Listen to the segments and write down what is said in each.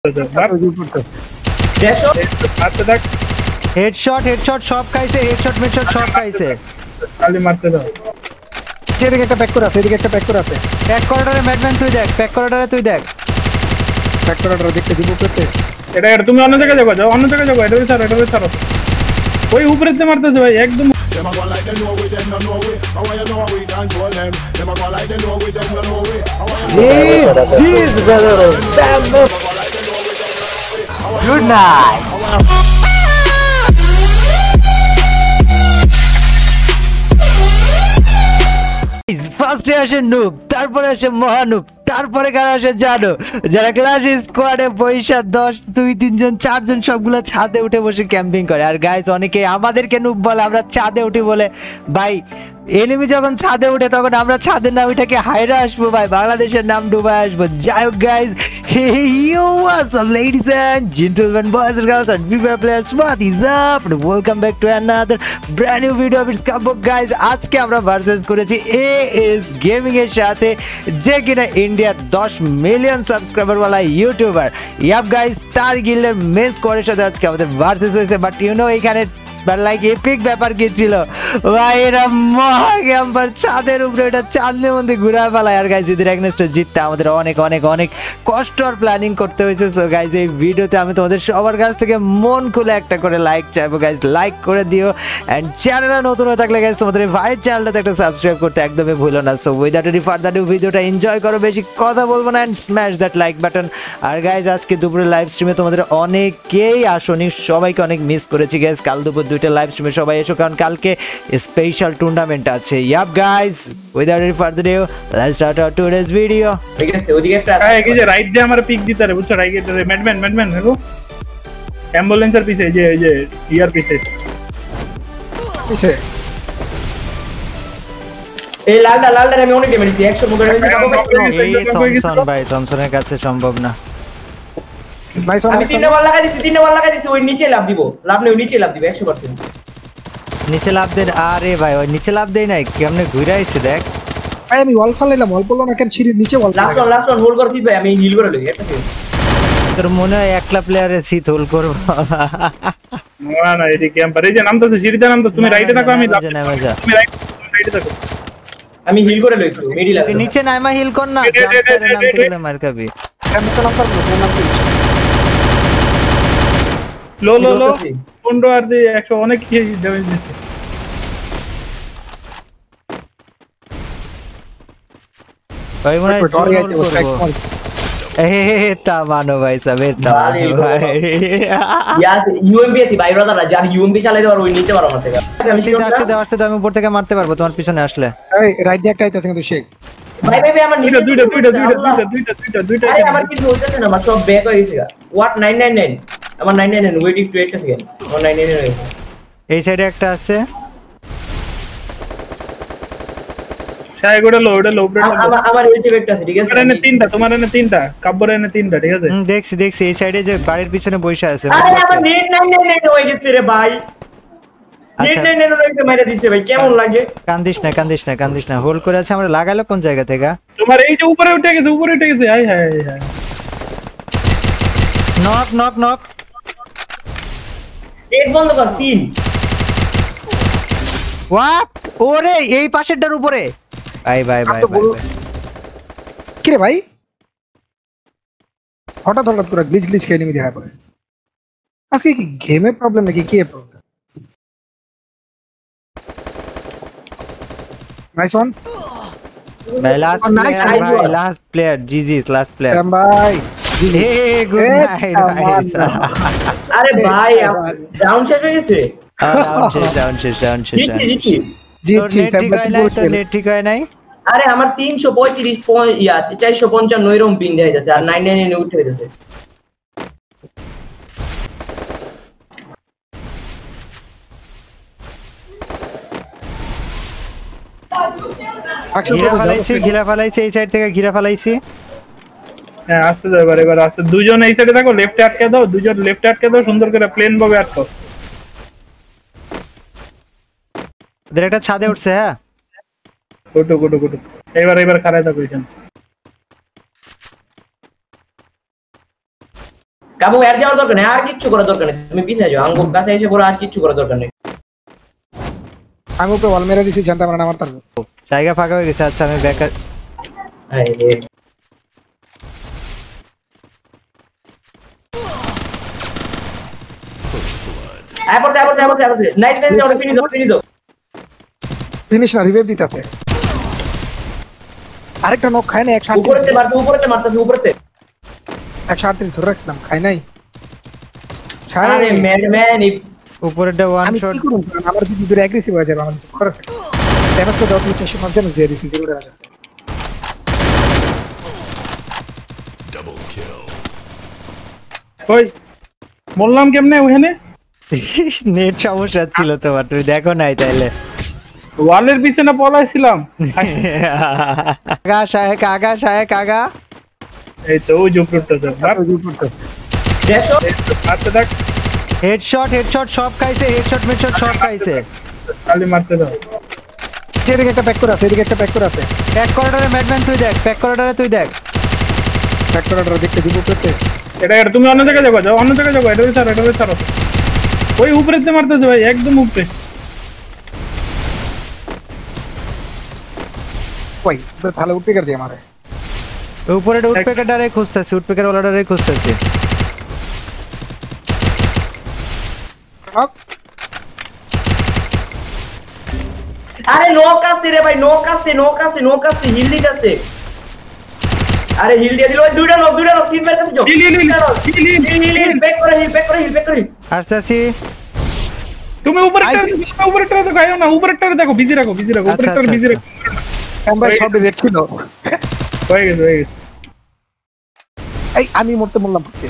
Headshot headshot সব খাইছে, headshot মেডশট সব খাইছে। খালি মারতে দাও। এদিকে একটা প্যাক করে আছে, এদিকে একটা প্যাক করে আছে। প্যাক করিডরে ম্যাডম্যান তুই দেখ, প্যাক করিডরে তুই দেখ। প্যাক করিডরে দেখতে দিব পেতে। এটা তুমি অন্য জায়গায় যাও, অন্য জায়গায় যাও। এটা ছাড়ো। ওই উপরেতে মারতেছে ভাই একদম। Jeez, brother. Good night. ফার্স্টে আসে নুব, তারপরে আসে মহানুব, তারপরে কারা আসে জানো, যারা ক্লাস স্কোয়াডে পয়সা 10 2 3 জন 4 জন সবগুলো ছাদে উঠে বসে ক্যাম্পিং করে। আর গাইস অনেকে আমাদেরকে নুব বলে, আমরা ছাদে উঠি বলে। ভাই এনিমি যখন ছাদে উঠে তখন আমরা ছাদে না উঠাকে হাইরা আসবো ভাই, বাংলাদেশের নাম ডুবাই আসবো। যাই হোক guys, yo what's up ladies and gentlemen, boys and girls and FIFA players, what is up and welcome back to another brand new video of its Cup guys। আজকে আমরা ভার্সেস করেছি AS গেমিং এর সাথে, যে কিনা ইন্ডিয়ার 10 million subscriber वाला YouTuber. Yup guys, তার গিল্ডের মেন স্কোয়াডের সাথে আজকে আমাদের ভার্সেস হয়েছে। বাট ইউ নো এখানে লাইক এপিক ব্যাপার কি ছিল ভাই, এরা মহা ক্যাম্পার ছাদের উপরে এটা চাঁদের মধ্যে ঘুরা ফেলায়। আর গাইজ এদের এগনেস্টে জিততে আমাদের অনেক অনেক অনেক কষ্ট আর প্ল্যানিং করতে হয়েছে। সো গাইজ এই ভিডিওতে আমি তোমাদের সবার কাছ থেকে মন খুলে একটা করে লাইক চাইবো গাইজ, লাইক করে দিও। অ্যান্ড চ্যানেলে নতুন হয়ে থাকলে গাইজ তোমাদের ভাইয়ের চ্যানেলটাতে একটা সাবস্ক্রাইব করতে একদমই ভুলো না। So without any further do ভিডিওটা এনজয় করো, বেশি কথা বলবো না, and smash that like button. আর গাইজ আজকে দুপুরে লাইভ স্ট্রিমে তোমাদের অনেকেই আসনি, সবাইকে অনেক মিস করেছি গাইজ। কাল দুপুর 2টা লাইভ স্ট্রিমে সবাই এসো, কারণ কালকে স্পেশাল টুর্নামেন্ট আছে। Yup guys, without any further do let's start our today's video. ঠিক আছে, ওদিকে একটা এই যে রাইট দিয়ে আমার পিক দিতে রে, বুঝছো? রাইট দিয়ে ম্যাডম্যান দেখো, অ্যাম্বুলেন্সের পিছে, এই যে ইয়ার পিছে এই লালটা আমি অনেক ড্যামেজ দিই, 100 মুখে ড্যামেজ এই থমসন ভাই, থমসনের কাছে সম্ভব না। আমি 3 বল লাগাই দিছি, ওই নিচে লাভ দিব, লাভ নেই, নিচে লাভ দিব 100%। নিচে লাভ দেন। আরে ভাই ওই নিচে লাভ দেই নাই, কেমনে ঘুরে আইছে দেখ ভাই। আমি ওয়াল ফালাইলাম, ওয়াল পড়লো না কেন? সিঁড়ির নিচে ওয়াল। লাস্ট ওয়ান হোল্ড করছিস ভাই, আমি হিল করে লই একটা সেকেন্ড। তোর মনে হয় একলা প্লেয়ারের সিট হোল্ড করব না এই ক্যাম্পার, এই যে নামতেছে সিঁড়িতে নামতেছে। তুমি রাইটে থাকো, আমি তুমি রাইটে থাকো, আমি হিল করে লই একটু মিডি লাগে। নিচে নাইমা হিল কর না, জাম্পারে নামতে গেলে মার খাবি। কেমন নাম করব? নাম কি? লো 15 আর 100 অনেক কি ড্যামেজ দিচ্ছে। ভাই মনে হয় জোর করব। এটা মানো ভাই সব, এটা ভাই ইয়ার ইউএমপি আছে ভাই, ব্রাদার যার ইউএমপি চালাতে পারো ওই নিতে পারো আমার থেকে। আমি আসতে তো আমি উপর থেকে মারতে পারবো তোমার পিছনে আসলে। এই রাইট দিয়ে একটা আইতাছে কিন্তু শেখ ভাই আমার দুইটা আরে আমার কিছু হইতাছে না, আমার সব ব্যাক হয়ে গেছে। হোয়াট 999 আমার 999 ওয়েটিং টু 8 সেকেন্ড, আমার 999 হয়েছে। এই সাইডে একটা আছে, শাইগোটা লো, ওটা লো ব্রেড আমার এই সাইডে একটা আছে, ঠিক আছে? এখানে তিনটা, তোমার এখানে তিনটা, কাব্বর এখানে তিনটা, ঠিক আছে? দেখছি এই সাইডে যে বাড়ির পিছনে বসে আছে। আরে আমার নেট 999 হয়ে গেছে রে ভাই, নেট 999 হয়ে মেরে দিছে ভাই, কেমন লাগে? কান্দিস না, হোল্ড করে আছে। আমরা লাগালো কোন জায়গা থেকে? তোমার এই যে উপরে উঠে গেছে। হাই নক নেট বন্ধ কর। 3 হোয়াট, ওরে এই পাশেরটার উপরে। ভাই কি রে ভাই? হঠাৎ করে গ্লিচ খেয়ে নিবি দেখা করে। আজকে কি গেমে প্রবলেম নাকি কি প্রবলেম? নাইস ওয়ান ভাই, last player GG's last player ভাই। হে গুড নাইট ভাই। আরে ভাই ডাউন শেষ হয়ে গেছে। ডাউন শেষ জিজি নেট ঠিক হয় নাই। আরে আমার 335 455 এরকম পিন দেয়া যাচ্ছে, আর 999 উঠে গেছে। ঘিরা ফেলাইছি এই সাইড থেকে ঘিরা ফেলাইছি। হ্যাঁ আসতে যাও, এবার আসতে। দুজন এই সাইডে থাকো, লেফটে আটকে দাও, সুন্দর করে প্লেন ভাবে আটকাও। এদের একটা ছাদে উঠছে। হ্যাঁ গুড এবার খাড়ায় থাকো এখানে। কাবু এর যাওয়ার দরকার নেই, আর কিচ্ছু করার দরকার নেই, তুমি পিছিয়ে যাও, আঙ্গুর কাছে এসে পড়ো, আর কিচ্ছু করার দরকার নেই। আঙ্গুর পে ওয়াল মেরে দিছি, জানতে পারে না আমার তার জায়গা ফাঁকা হয়ে গেছে। আচ্ছা আমি ব্যাক এই রে আপর নাইস ওটা ফিনিশ দাও। ফিনিশ না, রিভাইভ দিতেছে। আরেকটা নক খায় না, 138 উপরেতে মারতেছে 138 ধরে রাখলাম, খায় নাই। আরে ম্যাডম্যান উপরেটা ওয়ান আমি শট। কি করব? আমার যদি দূরে অ্যাগ্রেসিভ হয়ে যাবে, আমার কিছু করার আছে। ড্যামেজ তো দাও, তুমি 450 দিয়ে দিছি, জিরো ড্যামেজ আছে। ওই বললাম কেমনে ওখানে নেট সমস্যা ছিল তোমার, তুমি দেখো নাই তাইলে। ওয়ালের পিছনে পলাইছিলাম। আগা শায়েক আগা। এই তো ওই জুপরটা তো বাপ দেখো মারতে দেখ, হেডশট সব খাইছে, হেডশট মেডশট সব খাইছে। খালি মারতে দাও। এদিকে একটা প্যাক করে আছে, এদিকে একটা প্যাক করে আছে। প্যাক করিডরে ম্যাডম্যান তুই দেখ, প্যাক করিডরে তুই দেখ। প্যাক করাটা দেখতে দিব করতে। এটা তুমি অন্য জায়গায় যাও, অন্য জায়গায় যাও, এটা ছাড়ো। ওই উপরেতে মারতেছে ভাই, একদম উপরে। কই তাহলে উঠতে গেল দিয়ে আমারে। উপরে উডপেকারটারে খুঁজতেছি, উডপেকার ওলাটারে খুঁজতেছি। আরে নক আছে রে ভাই, নক আছে হিল দিতেছে। আরে হিল দিয়ে দিল, ওই দুইটা নক সিলভার কাছে যাও। হিল ব্যাক করে। আসতেছি। তুমি উপরেরটা তো গায়ও না, উপরেরটা দেখো, বিজি রাখো, উপরেরটা বিজি রাখো। ভাই সব দেখছিল। হয়ে গেছে। এই আমি মরতে বললাম পড়তে।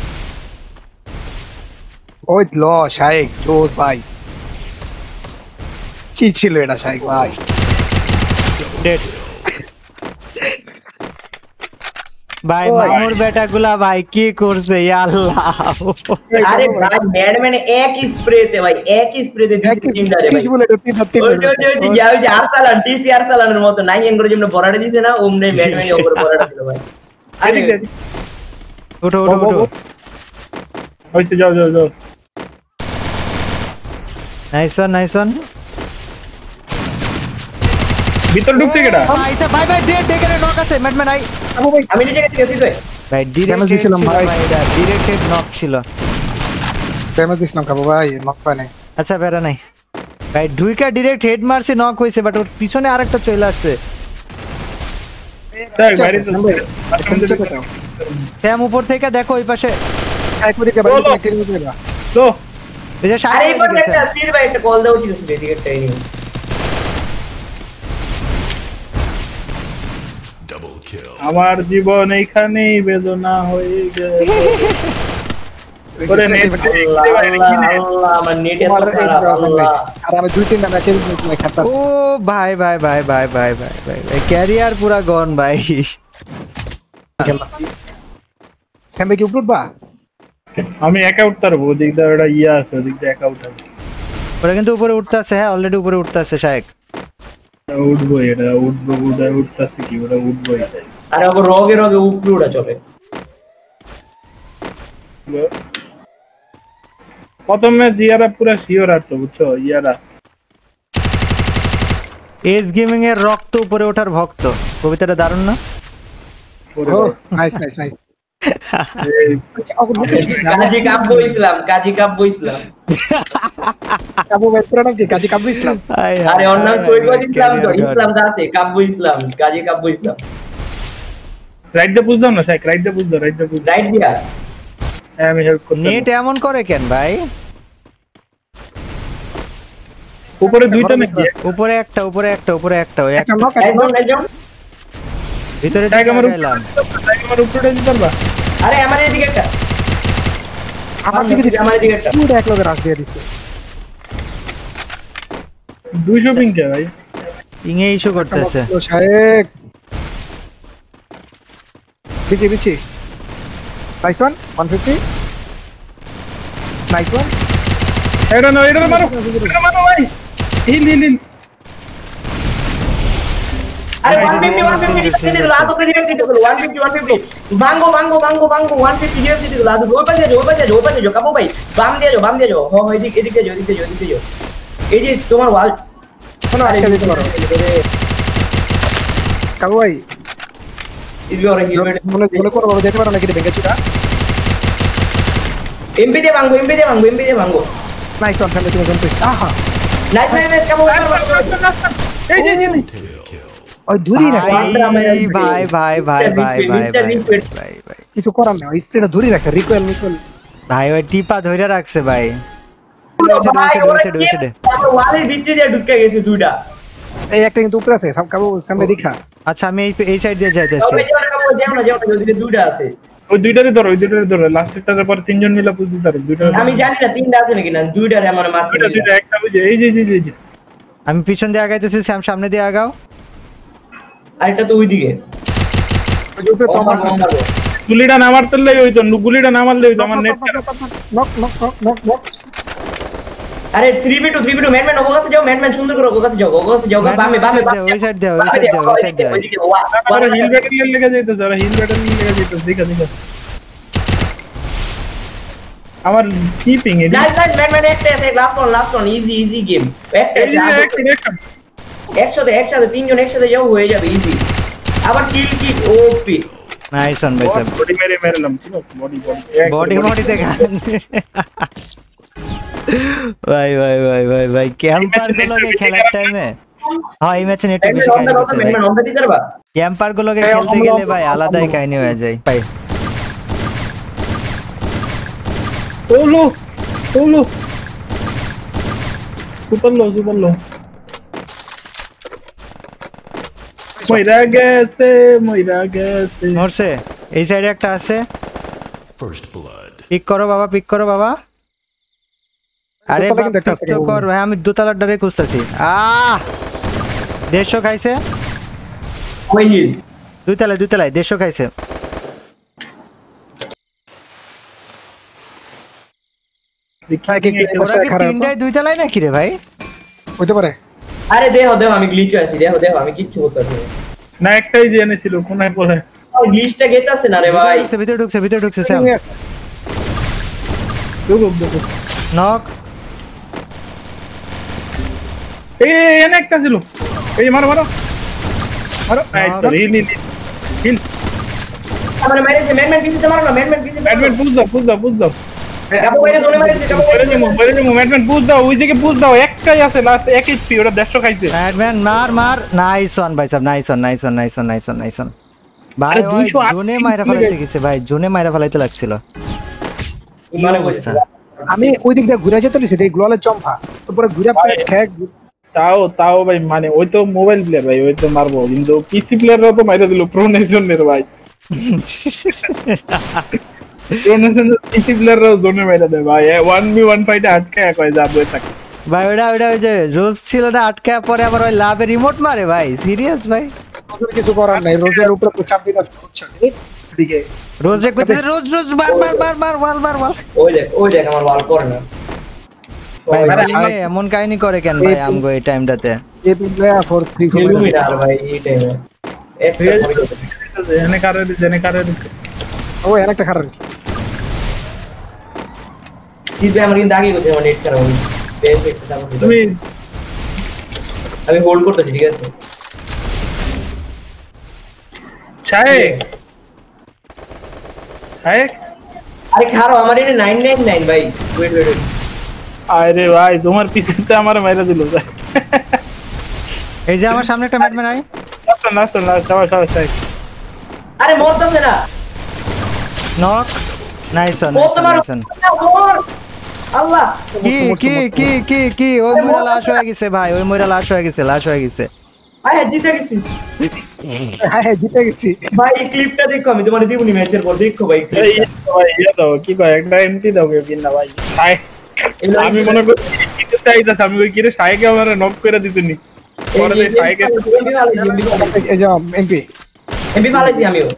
ওই ল শাইক জোস ভাই, কি ছিল এটা শাইক ভাই? ডেড ভাই, মামুর বেটাগুলা ভাই কি করছে ইয়া আল্লাহ। আরে ভাই ম্যাডম্যান এক স্প্রেতে দিছে তিনটা রে ভাই। কি বলে এটা তিন ওই যে আরসালান টিসি আরসালানের মতো নাই এনগরে যেমন বড়াটা দিছে না, ওমনে ম্যাডম্যানই ওপরে বড়াটা দিল ভাই। আরে উঠো হইছে, যাও। Nice one. ভিতর ঢুকছে কেডা? ভাই ডেড নক আছে ম্যাডম্যান আই। আমি নিজে গেছি ভাই ডিরেক্ট দিছিলাম ভাই। ডিরেক্ট নক ছিল। ড্যামেজ দিছিলাম খাবো ভাই, নক পায় নাই। আচ্ছা বেরা নাই ভাই, ঢুইকা ডিরেক্ট হেড মারছে, নক হইছে, বাট ওর পিছনে আরেকটা চলে আসছে। তাই বাইরে তো স্যাম উপর থেকে দেখো ওই পাশে। এক মিনিট কে বাইরে থেকে নিয়ে যাবা। তো এই যে আরে এইবার একটা সির ভাই একটা কল দাও ছিল এদিকে ট্রেনিং। আমার জীবন এইখানেই বেদনা হয়ে গেল। ওরে নেট আল্লাহ আমার নেট এত খারাপ আল্লাহ। আর আমি দুই তিনটা ম্যাচের মধ্যে খেলতাম। ও ভাই ক্যারিয়ার পুরা গন ভাই। স্যাম কি উপর উঠবা? আমি একা উঠতে পারবো, ওদিক দিয়ে ওটা ইয়া আছে, ওদিক দিয়ে একা উঠাবো। ওরা কিন্তু উপরে উঠতেছে, হ্যাঁ অলরেডি উপরে উঠতেছে শায়েক। উঠবো উঠতেছে কি, ওটা উঠবোই। আরে ওকে রগে উপরে উড়া চলে। প্রথমে জিয়ারা পুরা শিওর আসতো, বুঝছো? ইয়ারা এস গেমিং এর রক্ত উপরে ওঠার ভক্ত, কবিতাটা দারুণ না? নাইস কাজী কাব্য ইসলাম কাবু বেতরা নাকি কাজী কাবু ইসলাম। আরে ওর নাম সৈকত ইসলাম, তো ইসলাম আছে, কাব্য ইসলাম, কাজী কাব্য ইসলাম। রাইট দা বুঝলাম না শাইক, রাইট দা রাইট দিয়া হ্যাঁ আমি হেল্প করতে। নেট এমন করে কেন ভাই? উপরে দুইটা নাকি? উপরে একটা ওই একটা একটা নক একদম ভিতরে শাইক আমার গেলাম। উপরে দিতে পারবা? আরে আমার এদিকে একটা, আমার দিকে আমার এদিকে একটা। পুরো এক লগে রাখ দিয়ে দিছে। 200 পিং কে ভাই? ইংয়ে ইস্যু করতেছে। ও শায়েক বিচি নাইস ওয়ান 150 নাইস ওয়ান। এটা মারো ভাই। হিল। আরে 150 দিতে লাদু করে রিভাইভ দিতে বলো 150 ভাঙ্গো 150 রিভাইভ দিতে লাদু ওই পাশে যাও কাবু ভাই বাম দিয়ে যাও এদিকে যাও এই যে তোমার ওয়াল কোনো আটকে দিতে পারো কাবু ভাই ইভিওরে হিলমেট মনে করো বলো যেতে পারো নাকি ভেঙেছিটা এমপি দিয়ে ভাঙ্গো নাইস ওয়ান ফ্যামিলি তুমি জানতে আহা নাইস কাবু এই যে ওই দূরই রাখে ভাই কিছু করার নেই স্ত্রীটা দূরই রাখে রিকোয়েল ভাই ওই টিপা ধরে রাখছে ভাই আমার ওয়ালের ভিতরে দিয়ে ঢুকে গেছে দুইটা এই একটা কিন্তু উপরে আছে সব কাবু সামনে দেখা আচ্ছা আমি এই সাইড দিয়ে যাইতেছি যাও না ওদিকে দুইটা আছে ওই দুইটারে ধরো লাস্টেরটার পরে তিনজন মিলে পুশ দিতে পারো দুইটা আমি জানি না তিনটা আছে নাকি না দুইটারে আমার মারতে দুইটা একটা বুঝে এই যে আমি পিছন দিয়ে আগাইতেছি স্যাম সামনে দিয়ে আগাও আরেকটা তো ওইদিকে উপরে তো আমার গুলিটা না মারতেই হইতো গুলিটা না মারলে হইতো আমার নেট নক আরে 3v2 ম্যানম্যান ওর কাছে যাও ম্যানম্যান সুন্দর করে ওর কাছে যাও বামে ওই সাইড দাও ওইদিকে ওরা হিল ব্যাটালিয়ন লেগে যাইতেছে দেখা আমার কিপিং এ নাইস ম্যানম্যান একটা আছে লাস্ট ওয়ান ইজি গেম একসাথে তিনজন একসাথে যাও হয়ে যাবে ইজি আবার কিল ওপি নাইস ওয়ান ভাই স্যার বডি মেরেলাম বডি দেখা ভাই ক্যাম্পার গুলোকে খেলার টাইমে এই ম্যাচে নেট বেশি ক্যাম্পার গুলোকে খেলতে গেলে ভাই আলাদাই কাহিনী হয়ে যায় ভাই ওলো সুপার লো মইরা গেছে মরছে এই সাইডে একটা আছে First blood. পিক করো বাবা আরে তো কর ভাই আমি দোতলার ডারে খুঁজতেছি 150 খাইছে ওই হিল দুইতলায় 150 খাইছে ওরা কি তিনটায় দুইতলায় নাকি রে ভাই হতে পারে আরে দেখো আমি গ্লিচ আছি দেখো আমি কিচ্ছু করতেছি না একটাই যে এনেছিল কোনায় বলে ওই গ্লিচটা গেতাছে না রে ভাই ভিতরে ঢুকছে স্যাম দেখো নক এই এনে একটা ছিল এই মারো এই তো হিল আমার মেরেছে ম্যানম্যান পিছে মারো না ম্যানম্যান পিছে ব্যাটম্যান পুশ দাও কাবু বাইরে জোনে মারছে কাবু বলে নিমু ব্যাটম্যান পুশ দাও ওই দিকে পুশ দাও একটাই আছে লাস্ট 1 এইচপি ওটা 150 খাইছে ব্যাটম্যান মার নাইস ওয়ান ভাই সাহেব নাইস ওয়ান ভাই জোনে মাইরা ফেলাইতে গেছে ভাই জোনে মাইরা ফেলাইতে লাগছিল মানে বসছে আমি ওই দিক দিয়ে ঘুরে যেতে লিছি এই গ্লোয়ালের চম্পা তো পরে ঘুরে প্যাচ খেক তাও ভাই মানে ওই তো মোবাইল প্লেয়ার ভাই ওই তো মারবো কিন্তু পিসি প্লেয়াররা তো মাইরা দিল প্রোনেশনের ভাই প্রোনেশন পিসি প্লেয়াররা জোনে মাইরা দেয় ভাই 1v1 ফাইটে আটকে কয় যাবে থাকে ভাই ওটা ওই যে রোজ ছিল না আটকে পরে আবার ওই লাভে রিমোট মারে ভাই সিরিয়াস ভাই কিছু করার নাই রোজের উপরে তো চাপ দিতে হচ্ছে এদিকে রোজ মার ওয়াল ওই দেখ আমার ওয়াল করে না ভাই এমন কাহিনী করে কেন ভাই আমগো এই টাইমটাতে এই প্লেয়ার ফর 3 কিলোমিটার ভাই এই টাইমে জেনে কারে ও আরেকটা খারাপ হইছে সিজে আমার কিন্তু আগে কোথায় নেট খারাপ হইছে বেশ একটা তুমি আমি হোল্ড করতেছি ঠিক আছে শায়েক আরে খারাপ আমার এটা 999 ভাই ওয়েট আরে ভাই তোমার পিছনে আমার মাইরা দিল এই যে আমার সামনে একটা ম্যাটম্যান আই না আরে মরতেছে না নক নাইস ওয়ান আল্লাহ কি ওই মইরা লাশ হয়ে গেছে ভাই জিতে গেছি হ্যাঁ জিতে গেছি ভাই এই ক্লিপটা দেখো আমি তোমারে দিবনি ম্যাচের পর দেখো ভাই দাও কি কয় একটা এমটি দাও কিনা ভাই আমি মনে করি কিছু চাইতাছ আমি ওই কিরে সাইকে আমারে নক করে দিতেনি পরে সাইকে এই যে এমপি ভালোই আমিও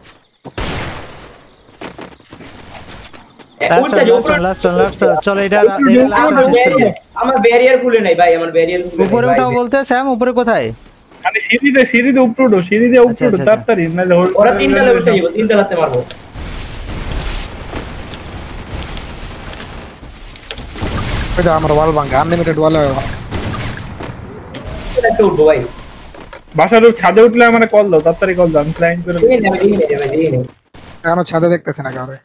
লাস্ট চলো এটা আমার ব্যারিয়ার খুলে নাই ভাই আমার ব্যারিয়ার খুলে উপরে উঠাও বলতে স্যাম উপরে কোথায় মানে সিঁড়িতে উপরে উঠো আচ্ছা, আচ্ছা। তাড়াতাড়ি নাহলে ওরা তিনটা লেভেল যাইবো, তিনটা লাতে মারবো। ওই যে আমার ওয়াল ভাঙা, আনলিমিটেড ওয়াল। একটা উঠবো ভাই। বাসার ছাদে উঠলে আমার কল দাও, তাড়াতাড়ি কল দাও, আমি ক্লাইম করে দেব। এখনো ছাদে দেখতেছে না কাউরে।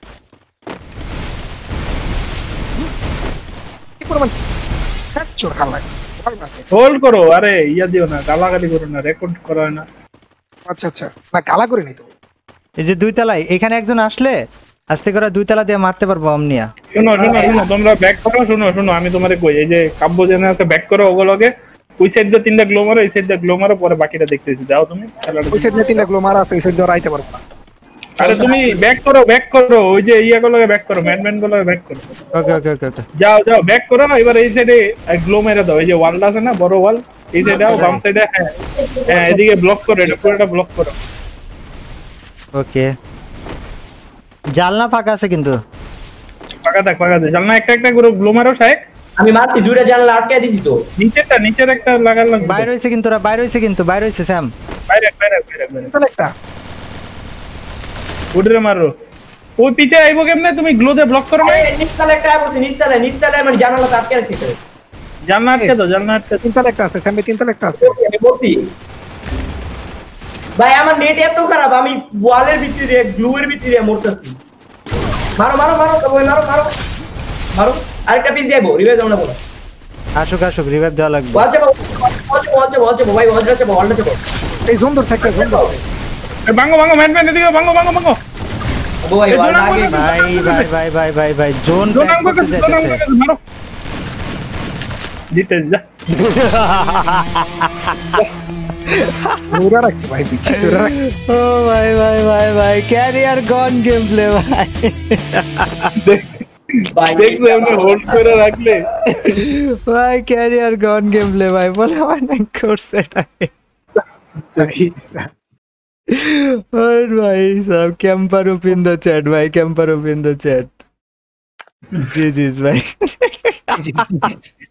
কি করবেন? চোর খালা। হোল্ড করো, আরে ইয়া দিও না, গালাগালি করো না, রেকর্ড করা হয় না। আচ্ছা আচ্ছা, না কালা করিনি তো। এই যে 2 তলায় এখানে একজন আসলে আস্তে করে 2 তলা দিয়ে মারতে পারবো অমনিয়া। শোনো তোমরা ব্যাক করো, শোনো আমি তোমারে কই, এই যে কাব্য জেনে আছে ব্যাক করো ওগুলোকে, ওই সাইড দিয়ে 3টা গ্লো মারো, এই সাইড দিয়ে গ্লো মারো, পরে বাকিটা দেখতেছি। যাও তুমি ওই সাইড দিয়ে 3টা গ্লো মারা আছে, এই সাইড দিয়ে আইতে পারবো না। আরে তুমি ব্যাক করো ওই যে ইয়াগুলোকে ব্যাক করো, ম্যান গুলোকে ব্যাক করো। ওকে। যাও ব্যাক করো, এবার এই সাইডে গ্লো মেরে দাও, এই যে ওয়ালটা আছে না বড় ওয়াল, এই সাইডে দাও, বাম সাইডে। হ্যাঁ এদিকে ব্লক করো, এটা পুরোটা ব্লক করো। ওকে, জানলা ফাঁকা আছে কিন্তু। ফাঁকা থাক জানলা একটা করে গ্লো মারো শায়েক। আমি মারছি, দুইটা জানলা আটকে দিছি তো। নিচের একটা লাগালাম, বাইরে হইছে কিন্তু স্যাম। বাইরে তাহলে একটা উড়ে মারো। ওই পিছে আইবো কেমনে, তুমি গ্লো দিয়ে ব্লক করো না। নিচতলা একটা বলছি, নিচতলায় মানে জানালাতে আটকে রাখছি তো। জানলা আটকে দাও। 3তলা একটা আছে, স্যামে 3তলা একটা আছে। আমি বলছি ভাই আমার নেট এত খারাপ, আমি ওয়ালের ভিতরে গ্লুয়ের ভিতরে মরতেছি। মারো আরেকটা পিস যাইবো, রিভাইভ দাও না বলো। আসুক রিভাইভ দেওয়া লাগবে। ওয়াল যাবো ভাই, ওয়ালটা যাবো। এই জোন ধর থাকতে, জোন ধর। ভাঙো ম্যান এদিকে ভাঙো। ও ভাই ওয়াল আগে ভাই জোন প্যাক করতে যাচ্ছে। মারো জিতে যা। দৌড়া রাখছি ভাই, পিছে দৌড়া রাখছি। ও ভাই ক্যারিয়ার গন গেম প্লে ভাই। দেখছো এমনি হোল্ড করে রাখলে ভাই ক্যারিয়ার গন গেম প্লে ভাই, বলে আমার না করছে এটাকে। और भाई साहब camper up in the chat भाई, camper up in the chat. जी भाई।